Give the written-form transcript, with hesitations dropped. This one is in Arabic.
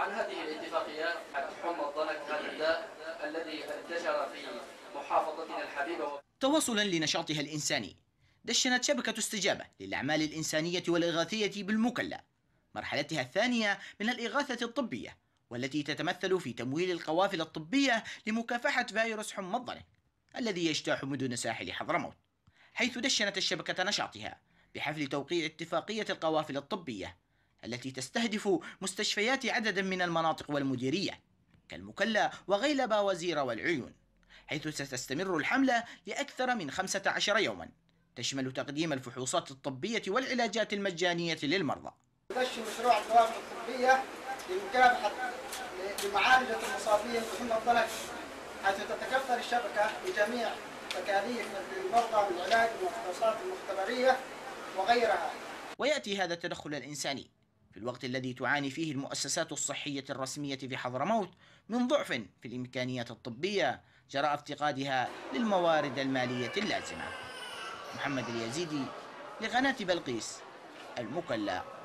عن هذه الاتفاقيات عن حمى الضنك، هذا الداء الذي انتشر في محافظتنا الحبيبة. تواصلا لنشاطها الإنساني، دشنت شبكة استجابة للأعمال الإنسانية والإغاثية بالمكلا مرحلتها الثانية من الإغاثة الطبية، والتي تتمثل في تمويل القوافل الطبية لمكافحة فيروس حمى الضنك الذي يجتاح مدن ساحل حضرموت، حيث دشنت الشبكة نشاطها بحفل توقيع اتفاقية القوافل الطبية التي تستهدف مستشفيات عدد من المناطق والمديرية كالمكلا وغيلبة وزيرة والعيون، حيث ستستمر الحملة لأكثر من 15 يوما، تشمل تقديم الفحوصات الطبية والعلاجات المجانية للمرضى. يدشن مشروع القوافل الطبية لمكافحة لمعالجة المصابين بحمى الضنك، حيث تتكفل الشبكة بجميع تكاليف المرضى بالعلاج والفحوصات المختبرية وغيرها. ويأتي هذا التدخل الإنساني في الوقت الذي تعاني فيه المؤسسات الصحية الرسمية في حضرموت من ضعف في الإمكانيات الطبية جراء افتقادها للموارد المالية اللازمة. محمد اليزيدي لقناة بلقيس، المكلا.